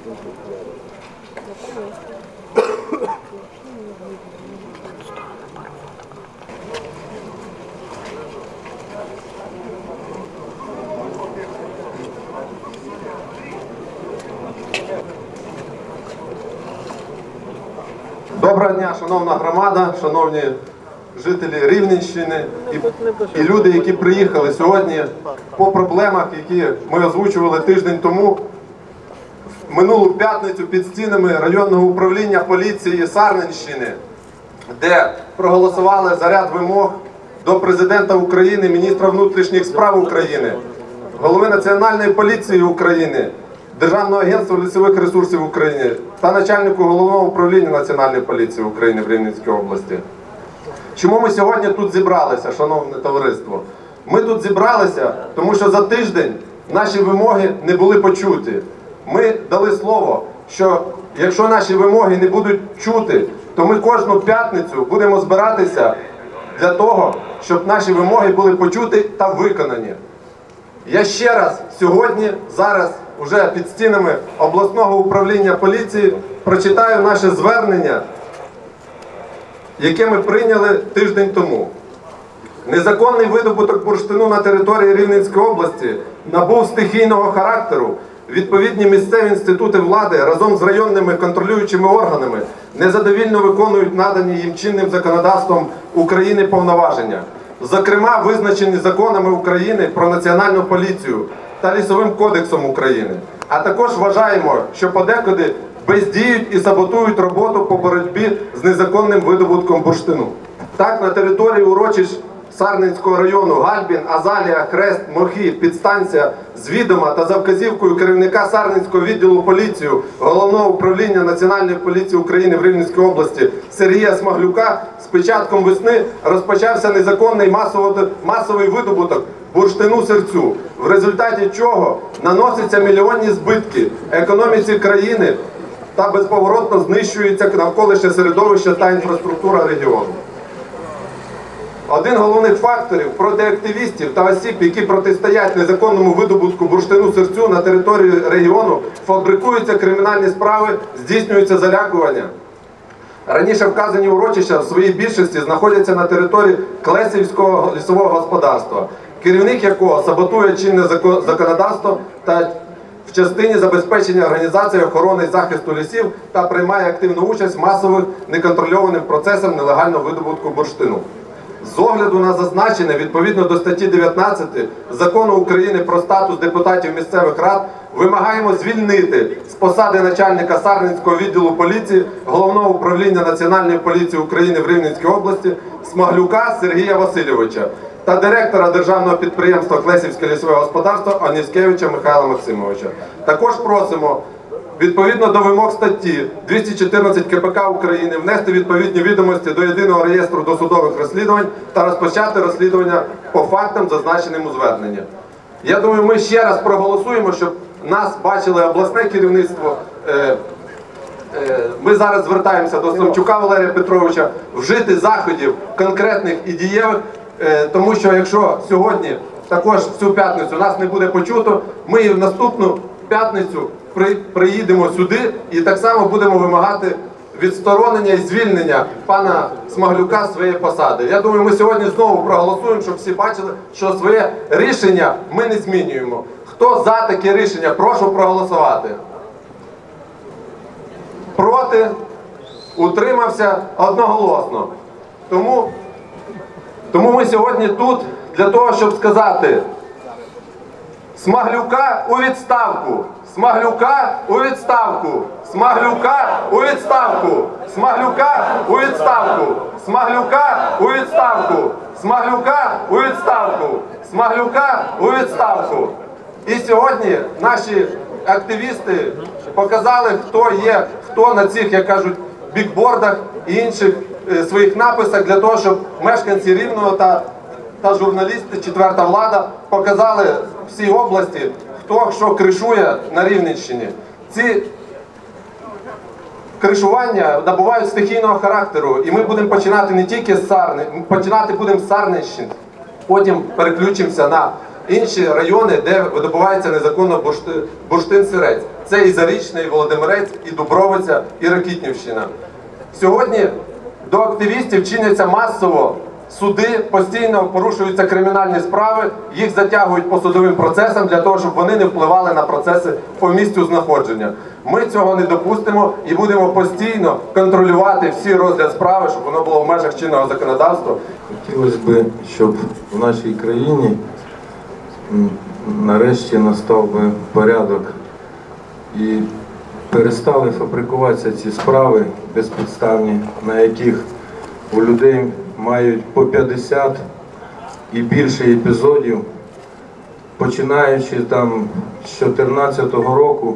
Доброго дня, шановна громада, шановні жителі Рівненщини і люди, які приїхали сьогодні по проблемах, які ми озвучували тиждень тому, в минулу п'ятницю під стінами районного управління поліції Сарненщини, де проголосували за ряд вимог до Президента України, міністра внутрішніх справ України, голови Національної поліції України, Державного агентства лісових ресурсів України та начальнику Головного управління Національної поліції України в Рівненській області. Чому ми сьогодні тут зібралися, шановне товариство? Ми тут зібралися, тому що за тиждень наші вимоги не були почуті. Ми дали слово, що якщо наші вимоги не будуть чути, то ми кожну п'ятницю будемо збиратися для того, щоб наші вимоги були почуті та виконані. Я ще раз сьогодні, зараз, уже під стінами обласного управління поліції, прочитаю наше звернення, яке ми прийняли тиждень тому. Незаконний видобуток бурштину на території Рівненської області набув стихійного характеру. Відповідні місцеві інститути влади разом з районними контролюючими органами незадовільно виконують надані їм чинним законодавством України повноваження, зокрема визначені законами України про Національну поліцію та Лісовим кодексом України. А також вважаємо, що подекуди бездіють і саботують роботу по боротьбі з незаконним видобутком бурштину. Так, на території урочищ Сарненського району Гальбін, Азалія, Хрест, Мохи, підстанція з відома та за вказівкою керівника Сарненського відділу поліції Головного управління Національної поліції України в Рівненській області Сергія Смаглюка з початком весни розпочався незаконний масовий видобуток бурштину-сирцю, в результаті чого наносяться мільйонні збитки економіці країни та безповоротно знищується навколишнє середовище та інфраструктура регіону. Один з головних факторів проти активістів та осіб, які протистоять незаконному видобутку бурштину-сирцю на території регіону, фабрикуються кримінальні справи, здійснюється залякування. Раніше вказані урочища в своїй більшості знаходяться на території Клесівського лісового господарства, керівник якого саботує чинне законодавство та в частині забезпечення організації охорони і захисту лісів та приймає активну участь в масових неконтрольованим процесам нелегального видобутку бурштину. З огляду на зазначене, відповідно до статті 19 Закону України про статус депутатів місцевих рад, вимагаємо звільнити з посади начальника Сарненського відділу поліції Головного управління Національної поліції України в Рівненській області Смаглюка Сергія Васильовича та директора державного підприємства Клесівське лісове господарство Аніскевича Михайла Максимовича. Також просимо відповідно до вимог статті 214 КПК України внести відповідні відомості до єдиного реєстру досудових розслідувань та розпочати розслідування по фактам, зазначеним у зверненні. Я думаю, ми ще раз проголосуємо, щоб нас бачили обласне керівництво. Ми зараз звертаємося до Самчука Валерія Петровича вжити заходів конкретних і дієвих, тому що якщо сьогодні, також в цю п'ятницю нас не буде почуто, ми в наступну п'ятницю приїдемо сюди і так само будемо вимагати відсторонення і звільнення пана Смаглюка з своєї посади. Я думаю, ми сьогодні знову проголосуємо, щоб всі бачили, що своє рішення ми не змінюємо. Хто за таке рішення, прошу проголосувати. Проти? Утримався одноголосно. Тому ми сьогодні тут для того, щоб сказати: Смаглюка у відставку! Смаглюка у відставку! Смаглюка у відставку! Смаглюка у відставку! Смаглюка у відставку! Смаглюка у відставку! Смаглюка у відставку! І сьогодні наші активісти показали, хто є, хто на цих, як кажуть, бікбордах і інших своїх написах, для того, щоб мешканці Рівного та журналісти, четверта влада, показали всій області, хто що кришує на Рівненщині. Ці кришування набувають стихійного характеру, і ми будемо починати не тільки з Сарни, починати будемо з Сарненщини, потім переключимося на інші райони, де видобувається незаконно бурштин-сирець. Це і Зарічне, і Володимирець, і Дубровиця, і Рокітнівщина. Сьогодні до активістів чиняться масово суди, постійно порушуються кримінальні справи, їх затягують по судовим процесам для того, щоб вони не впливали на процеси по місцю знаходження. Ми цього не допустимо і будемо постійно контролювати всі розгляд справи, щоб воно було в межах чинного законодавства. Хотілося б, щоб в нашій країні нарешті настав би порядок і перестали фабрикуватися ці справи безпідставні, на яких у людей мають по 50 і більше епізодів, починаючи там з 2014 року.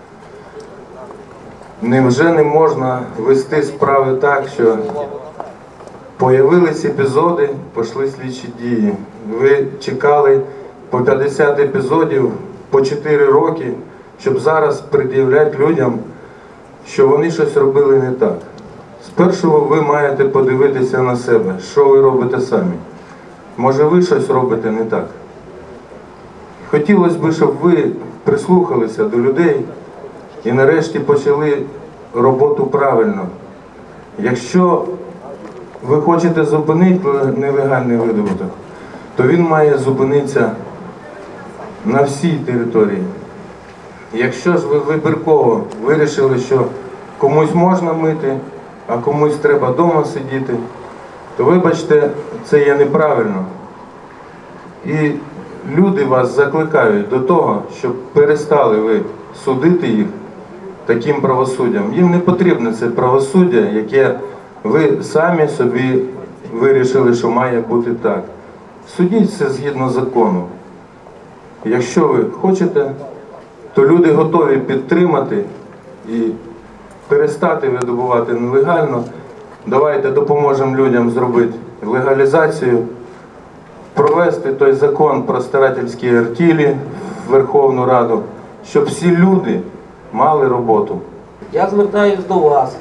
Невже не можна вести справи так, що появились епізоди, пішли слідчі дії. Ви чекали по 50 епізодів, по 4 роки, щоб зараз пред'являти людям, що вони щось робили не так. Спершу ви маєте подивитися на себе, що ви робите самі. Може, ви щось робите не так. Хотілося б, щоб ви прислухалися до людей і нарешті почали роботу правильно. Якщо ви хочете зупинити нелегальний видобуток, то він має зупинитися на всій території. Якщо ж ви вибірково вирішили, що комусь можна мити, а комусь треба вдома сидіти, то вибачте, це є неправильно. І люди вас закликають до того, щоб перестали ви судити їх таким правосуддям. Їм не потрібне це правосуддя, яке ви самі собі вирішили, що має бути так. Судіть все згідно закону. Якщо ви хочете, то люди готові підтримати і перестати видобувати нелегально. Давайте допоможемо людям зробити легалізацію, провести той закон про старательські артелі в Верховну Раду, щоб всі люди мали роботу. Я звертаюся до вас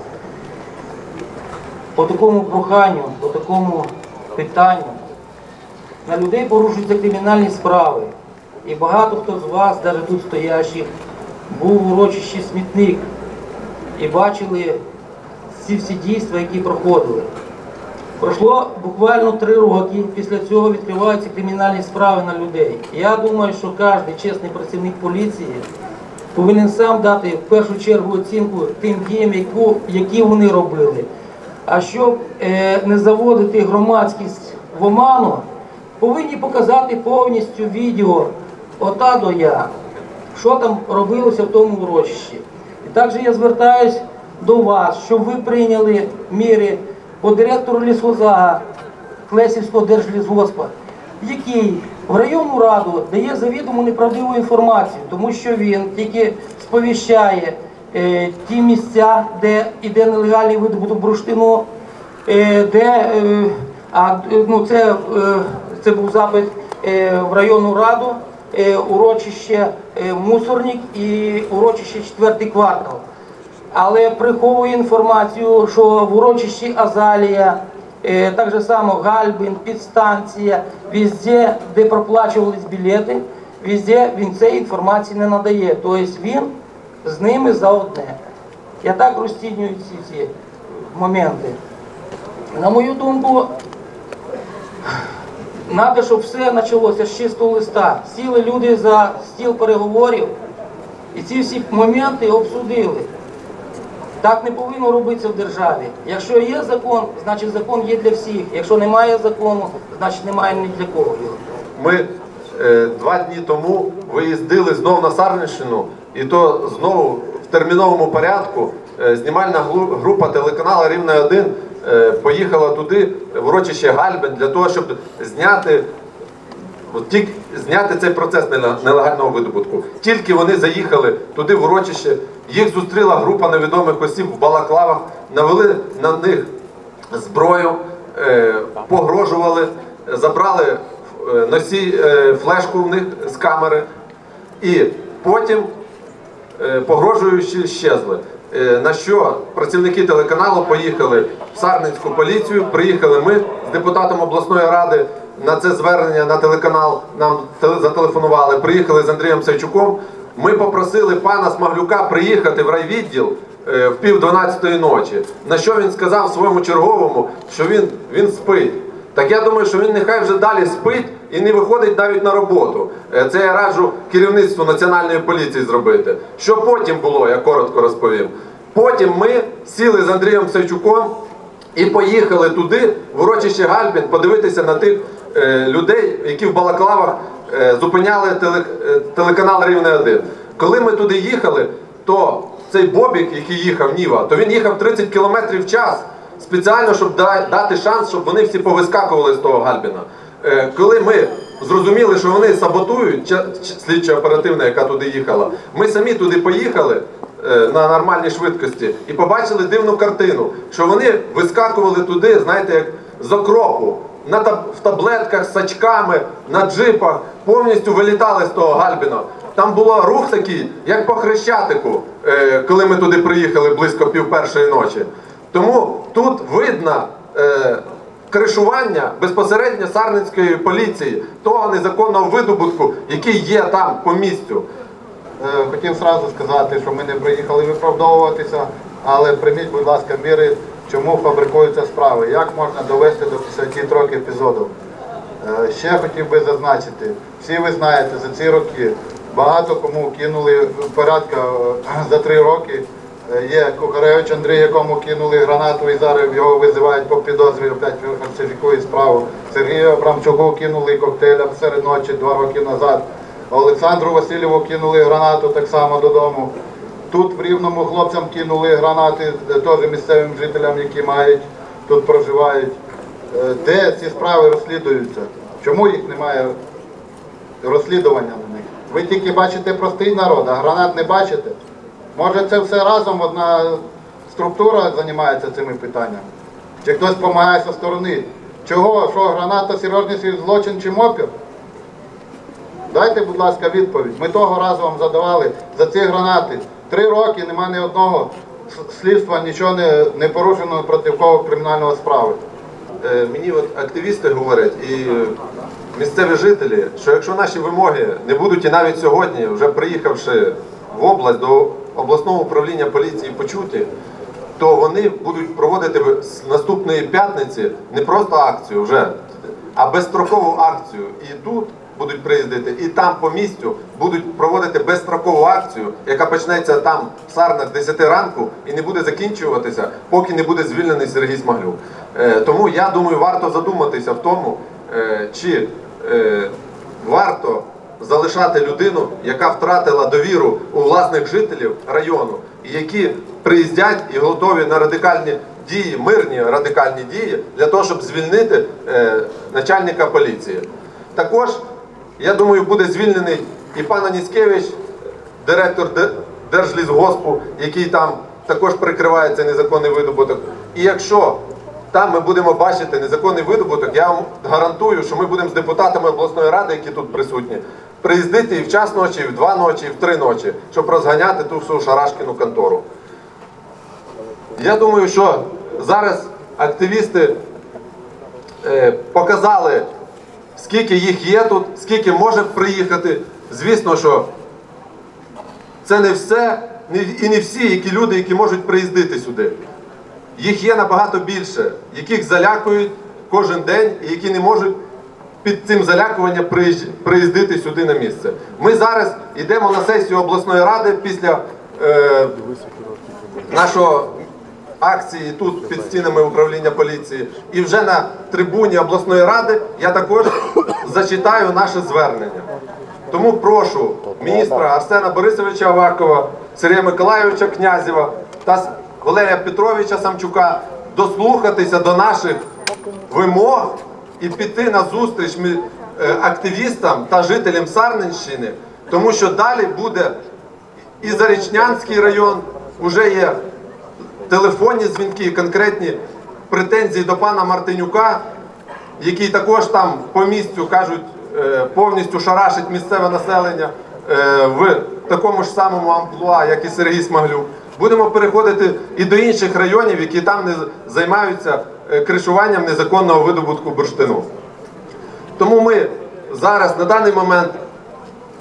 по такому проханню, по такому питанню. На людей порушуються кримінальні справи. І багато хто з вас, навіть тут стоящих, був в урочищі «Смітник» і бачили ці всі дійства, які проходили. Пройшло буквально 3 роки, після цього відкриваються кримінальні справи на людей. Я думаю, що кожен чесний працівник поліції повинен сам дати в першу чергу оцінку тим діям, які вони робили. А щоб не заводити громадськість в оману, повинні показати повністю відео от А до Я, що там робилося в тому урочищі. І також я звертаюсь до вас, щоб ви прийняли міри по директору лісгоза Клесівського держлісгоспа, який в районну раду дає завідомо неправдиву інформацію, тому що він тільки сповіщає ті місця, де йде нелегальний видобуток бурштину, це був запит в районну раду, урочище Мусорник і урочище 4-й квартал. Але приховує інформацію, що в урочищі Азалія, так же само Гальбин, підстанція, везде, де проплачувались білети, везде він цієї інформації не надає. Тобто він з ними за одне. Я так розцінюю ці моменти. На мою думку, треба, щоб все почалося з чистого листа. Сіли люди за стіл переговорів і ці всі моменти обсудили. Так не повинно робитися в державі. Якщо є закон, значить закон є для всіх. Якщо немає закону, значить немає ні для кого його. Ми 2 дні тому виїздили знову на Сарненщину, і то знову в терміновому порядку знімальна група телеканалу «Рівне-1» поїхала туди, в урочище Гальбин, для того, щоб зняти цей процес нелегального видобутку. Тільки вони заїхали туди, в урочище, їх зустріла група невідомих осіб в балаклавах, навели на них зброю, погрожували, забрали флешку в них з камери і потім, погрожуючи, щезли. На що працівники телеканалу поїхали в Сарненську поліцію, приїхали ми з депутатом обласної ради на це звернення на телеканал, нам зателефонували, приїхали з Андрієм Савчуком, Ми попросили пана Смаглюка приїхати в райвідділ в 11:30 ночі. На що він сказав своєму черговому, що він спить. Так я думаю, що він нехай вже далі спить і не виходить навіть на роботу. Це я раджу керівництву Національної поліції зробити. Що потім було, я коротко розповім. Потім ми сіли з Андрієм Савчуком і поїхали туди, в урочище Гальбін, подивитися на тих людей, які в балаклавах зупиняли телеканал Рівне-1. Коли ми туди їхали, то цей Бобік, який їхав, Ніва, то він їхав 30 км в час, спеціально, щоб дати шанс, щоб вони всі повискакували з того Гальбіна. Коли ми зрозуміли, що вони саботують, слідча оперативна, яка туди їхала, ми самі туди поїхали на нормальній швидкості і побачили дивну картину, що вони вискакували туди, знаєте, як з окропу, в таблетках, з сачками, на джипах, повністю вилітали з того Гальбіна. Там було рух такий, як по Хрещатику, коли ми туди приїхали близько 1:30 ночі. Тому тут видно кришування безпосередньо Сарненської поліції, того незаконного видобутку, який є там по місцю. Хотів одразу сказати, що ми не приїхали виправдовуватися, але прийміть, будь ласка, міри, чому фабрикуються справи, як можна довести до 50 років епізоду. Ще хотів би зазначити, всі ви знаєте, за ці роки багато кому кинули порядка за 3 роки. Є Кухаревич Андрій, якому кинули гранату і зараз його визивають по підозрі, опять фальсифікує справу. Сергію Абрамчуку кинули коктейля серед ночі 2 роки назад. Олександру Васильєву кинули гранату так само додому. Тут в Рівному хлопцям кинули гранати, теж місцевим жителям, які тут проживають. Де ці справи розслідуються? Чому їх немає розслідування на них? Ви тільки бачите простий народ, а гранат не бачите? Може це все разом одна структура займається цими питаннями? Чи хтось допомагає зі сторони? Чого? Що граната серйозніший злочин чи опір? Дайте, будь ласка, відповідь. Ми того разу вам задавали за ці гранати. 3 роки нема ні одного слідства, нічого не порушено проти кого кримінального справи. Мені от активісти говорять і місцеві жителі, що якщо наші вимоги не будуть і навіть сьогодні, вже приїхавши в область до обласного управління поліції почуті, то вони будуть проводити з наступної п'ятниці не просто акцію вже, а безстрокову акцію. І тут будуть приїздити, і там по місцю будуть проводити безстрокову акцію, яка почнеться там в Сарнах з 10 ранку і не буде закінчуватися, поки не буде звільнений Сергій Смаглюк. Тому я думаю, варто задуматися в тому, чи варто залишати людину, яка втратила довіру у власних жителів району, і які приїздять і готові на радикальні дії, мирні радикальні дії, для того, щоб звільнити начальника поліції. Також, я думаю, буде звільнений і пан Аніскевич, директор Держлісгоспу, який там також прикриває цей незаконний видобуток. І якщо там ми будемо бачити незаконний видобуток, я вам гарантую, що ми будемо з депутатами обласної ради, які тут присутні, приїздити і в час ночі, і в 2 ночі, і в 3 ночі, щоб розганяти ту всю шарашкіну контору. Я думаю, що зараз активісти показали, скільки їх є тут, скільки може приїхати. Звісно, що це не все і не всі які люди, які можуть приїздити сюди. Їх є набагато більше, яких залякують кожен день і які не можуть під цим залякуванням приїздити сюди на місце. Ми зараз йдемо на сесію обласної ради після нашого акції тут під стінами управління поліції. І вже на трибуні обласної ради я також зачитаю наше звернення. Тому прошу міністра Арсена Борисовича Авакова, Сергія Миколайовича Князєва та Валерія Петровича Самчука дослухатися до наших вимог і піти на зустріч активістам та жителям Сарненщини, тому що далі буде і Зарічнянський район, вже є телефонні дзвінки, конкретні претензії до пана Мартинюка, який також там по місцю, кажуть, повністю шарашить місцеве населення в такому ж самому амплуа, як і Сергій Смаглюк. Будемо переходити і до інших районів, які там не займаються кришуванням незаконного видобутку бурштину. Тому ми зараз, на даний момент,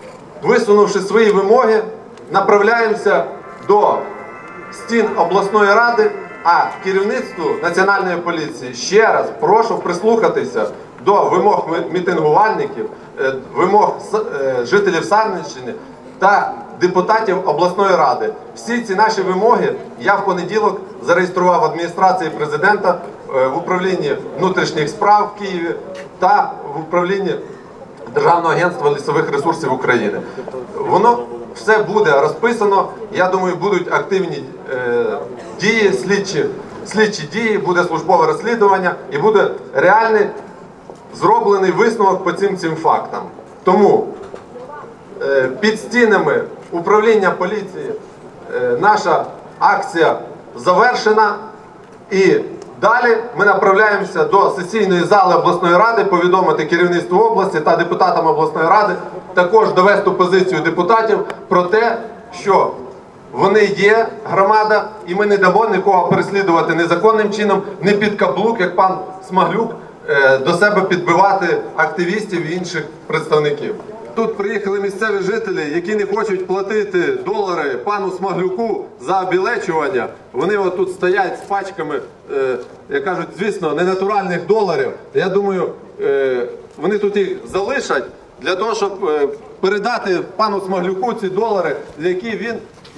висунувши свої вимоги, направляємося до стін обласної ради, а керівництву Національної поліції ще раз прошу прислухатися до вимог мітингувальників, вимог жителів Сарненщини та депутатів обласної ради. Всі ці наші вимоги я в понеділок зареєстрував в адміністрації президента, в управлінні внутрішніх справ в Києві та в управлінні Державного агентства лісових ресурсів України. Воно все буде розписано, я думаю, будуть активні дії, слідчі дії, буде службове розслідування і буде реальний зроблений висновок по цим фактам. Тому під стінами управління поліції наша акція завершена, і далі ми направляємося до сесійної зали обласної ради, повідомити керівництву області та депутатам обласної ради, також довести позицію депутатів про те, що вони є громада, і ми не дамо нікого переслідувати незаконним чином, не під каблук, як пан Смаглюк, до себе підбивати активістів і інших представників. Тут приїхали місцеві жителі, які не хочуть платити долари пану Смаглюку за обілечування. Вони отут стоять з пачками, як кажуть, звісно, ненатуральних доларів. Я думаю, вони тут їх залишать для того, щоб передати пану Смаглюку ці долари, які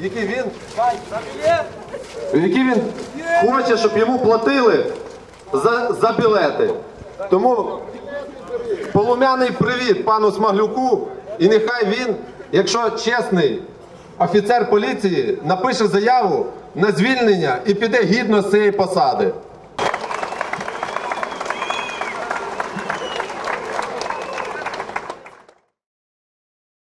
він хоче, щоб йому платили за білети. Тому полум'яний привіт пану Смаглюку, і нехай він, якщо чесний офіцер поліції, напише заяву на звільнення і піде гідно з цієї посади.